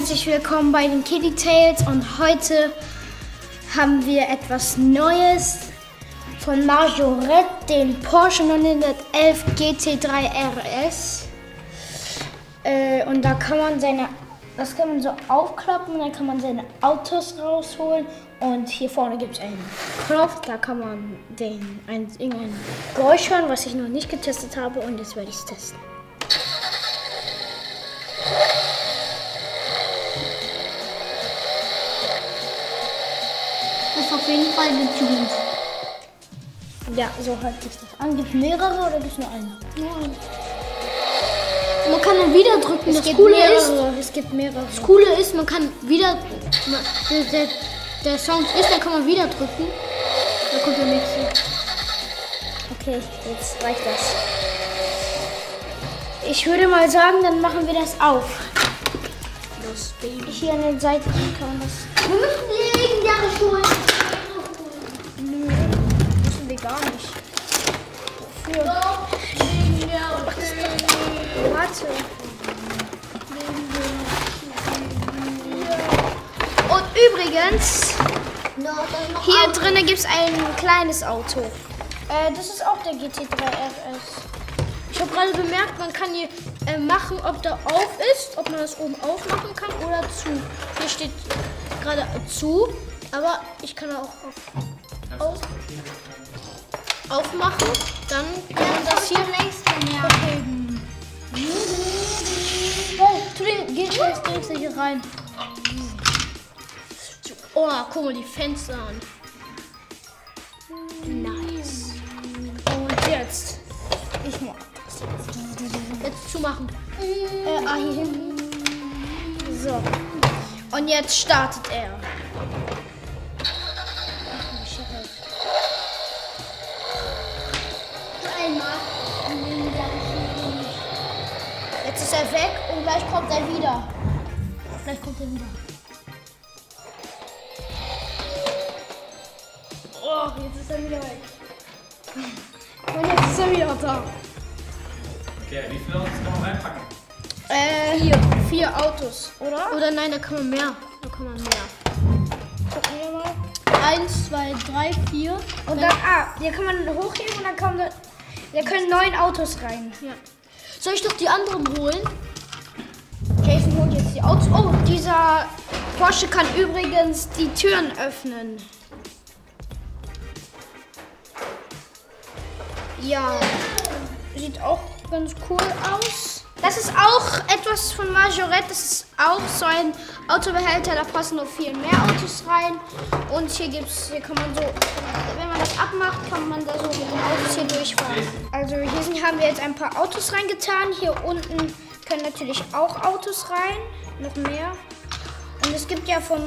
herzlich willkommen bei den Kitty Tales und heute haben wir etwas Neues von Majorette, den Porsche 911 GT3 RS. Und da kann man das kann man so aufklappen, dann kann man seine Autos rausholen und hier vorne gibt es einen Knopf, da kann man irgendein Geräusch hören, was ich noch nicht getestet habe und jetzt werde ich es testen. Das ist auf jeden Fall getuned. Ja, so hört sich das an. Gibt es mehrere oder gibt es nur einen? Nur einen. Man kann dann wieder drücken. Es gibt mehrere. Das Coole ist, man kann wieder, der Sound ist, dann kann man wieder drücken. Da kommt der nächste. Okay, jetzt reicht das. Ich würde mal sagen, dann machen wir das auf. Los, Baby. Hier an den Seiten kann man das. Wir müssen die legendäre Schuhe. Nö, müssen wir gar nicht. Wofür? Doch, legendäre Warte. Und übrigens, hier drinnen gibt es ein kleines Auto. Das ist auch der GT3 RS. Ich habe gerade bemerkt, man kann hier machen, ob der auf ist, ob man das oben aufmachen kann oder zu. Hier steht gerade zu, aber ich kann auch aufmachen. Dann kann man das hier längst aufheben. Tu den Gegenstand hier rein. Oh, guck mal die Fenster an. Nice. Und jetzt, ich mach das Jetzt zumachen. hier hinten. So. Und jetzt startet er. Jetzt ist er weg und gleich kommt er wieder. Oh, jetzt ist er wieder weg. Und jetzt ist er wieder da. Okay, wie viele Autos kann man reinpacken? 4 Autos, oder? Oder nein, da kann man mehr. Gucken wir mal. 1, 2, 3, 4. Und dann, hier kann man hochheben und dann kommen da können 9 Autos rein. Ja. Soll ich doch die anderen holen? Jason holt jetzt die Autos. Oh, dieser Porsche kann übrigens die Türen öffnen. Ja, sieht auch ganz cool aus. Das ist auch etwas von Majorette. Das ist auch so ein Autobehälter, da passen noch viel mehr Autos rein. Und hier kann man so, wenn man das abmacht, kann man da so mit den Autos hier durchfahren. Also hier haben wir jetzt ein paar Autos reingetan. Hier unten können natürlich auch Autos rein, noch mehr. Und es gibt ja von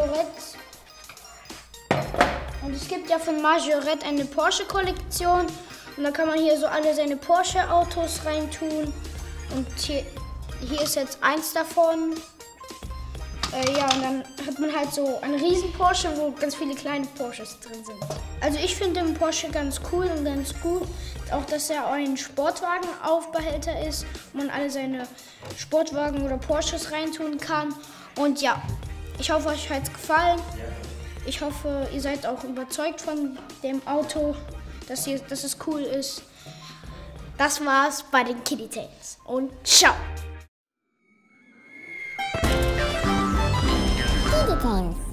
Majorette eine Porsche-Kollektion. Und da kann man hier so alle seine Porsche-Autos reintun. Und hier ist jetzt eins davon. Ja, und dann hat man halt so einen riesen Porsche, wo ganz viele kleine Porsches drin sind. Also ich finde den Porsche ganz cool und ganz gut. Auch, dass er ein Sportwagen-Aufbehälter ist, wo man alle seine Sportwagen oder Porsches reintun kann. Und ja, ich hoffe, euch hat es gefallen. Ich hoffe, ihr seid auch überzeugt von dem Auto, dass es cool ist. Das war's bei den Kitty Tales und ciao! Kitty Tales.